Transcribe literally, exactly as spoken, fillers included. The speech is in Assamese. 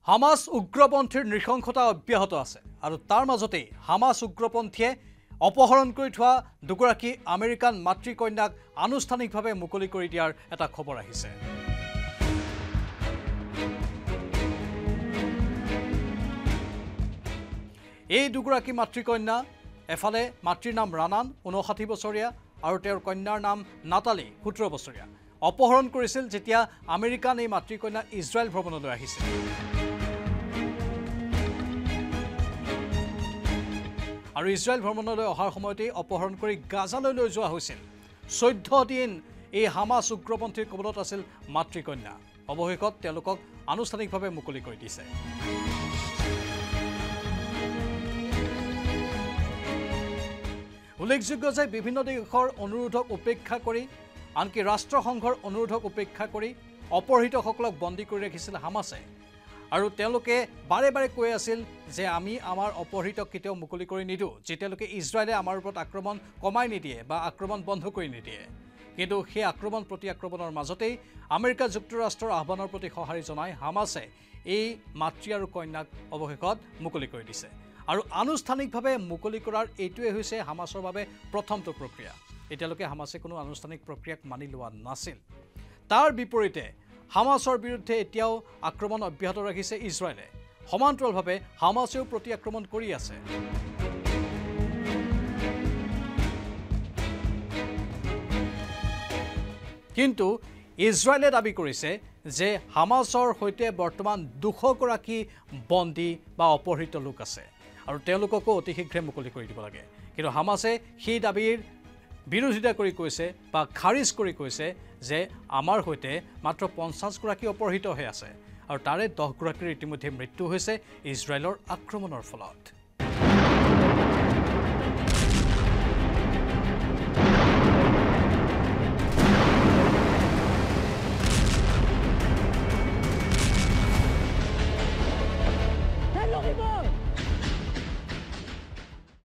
হামাস উগ্ৰপন্থীৰ নৃশংসতা অব্যাহত আছে আৰু তাৰ মাজতে হামাস উগ্ৰপন্থীয়ে অপহৰণ কৰি থোৱা দুগৰাকী আমেৰিকান মাতৃকন্যাক আনুষ্ঠানিকভাৱে মুকলি কৰি দিয়াৰ এটা খবৰ আহিছে। এই দুগৰাকী মাতৃকন্যা এফালে মাতৃৰ নাম ৰানান ঊনষাঠি বছৰীয়া আৰু তেওঁৰ কন্যাৰ নাম নাতালী সোতৰ বছৰীয়া অপহৰণ কৰিছিল যেতিয়া আমেৰিকান এই মাতৃকন্যা ইজৰাইল ভ্ৰমণলৈ আহিছিল। আৰু ইজৰাইল ভ্ৰমণলৈ অহাৰ সময়তে অপহৰণ কৰি গাজালৈ লৈ যোৱা হৈছিল। চৈধ্য দিন এই হামাস উগ্ৰপন্থীৰ কবলত আছিল মাতৃকন্যা। অৱশেষত তেওঁলোকক আনুষ্ঠানিকভাৱে মুকলি কৰি দিছে। উল্লেখযোগ্য যে বিভিন্ন দেশৰ অনুৰোধক উপেক্ষা কৰি আনকি ৰাষ্ট্ৰসংঘৰ অনুৰোধক উপেক্ষা কৰি অপহৃতসকলক বন্দী কৰি ৰাখিছিল হামাছে। আৰু তেওঁলোকে বাৰে বাৰে কৈ আছিল যে আমি আমাৰ অপহৃতক কেতিয়াও মুকলি কৰি নিদিওঁ যেতিয়ালৈকে ইজৰাইলে আমাৰ ওপৰত আক্ৰমণ কমাই নিদিয়ে বা আক্ৰমণ বন্ধ কৰি নিদিয়ে। কিন্তু সেই আক্ৰমণ প্ৰতি আক্ৰমণৰ মাজতেই আমেৰিকা যুক্তৰাষ্ট্ৰৰ আহ্বানৰ প্ৰতি সঁহাৰি জনাই হামাছে এই মাতৃ আৰু কন্যাক অৱশেষত মুকলি কৰি দিছে। আৰু আনুষ্ঠানিকভাৱে মুকলি কৰাৰ এইটোৱে হৈছে হামাছৰ বাবে প্ৰথমটো প্ৰক্ৰিয়া। এতিয়ালৈকে হামাছে কোনো আনুষ্ঠানিক প্ৰক্ৰিয়াক মানি লোৱা নাছিল। তাৰ বিপৰীতে হামাছৰ বিৰুদ্ধে এতিয়াও আক্ৰমণ অব্যাহত ৰাখিছে ইজৰাইলে। সমান্তৰালভাৱে হামাছেও প্ৰতি আক্ৰমণ কৰি আছে। কিন্তু ইজৰাইলে দাবী কৰিছে যে হামাছৰ সৈতে বৰ্তমান দুশ গৰাকী বন্দী বা অপহৃত লোক আছে আৰু তেওঁলোককো অতি শীঘ্ৰে মুকলি কৰি দিব লাগে। কিন্তু হামাছে সেই দাবীৰ বিৰোধিতা কৰি কৈছে বা খাৰিজ কৰি কৈছে যে আমাৰ সৈতে মাত্ৰ পঞ্চাছ গৰাকী অপহৃত হৈ আছে আৰু তাৰে দহ গৰাকীৰ ইতিমধ্যে মৃত্যু হৈছে ইজৰাইলৰ আক্ৰমণৰ ফলত।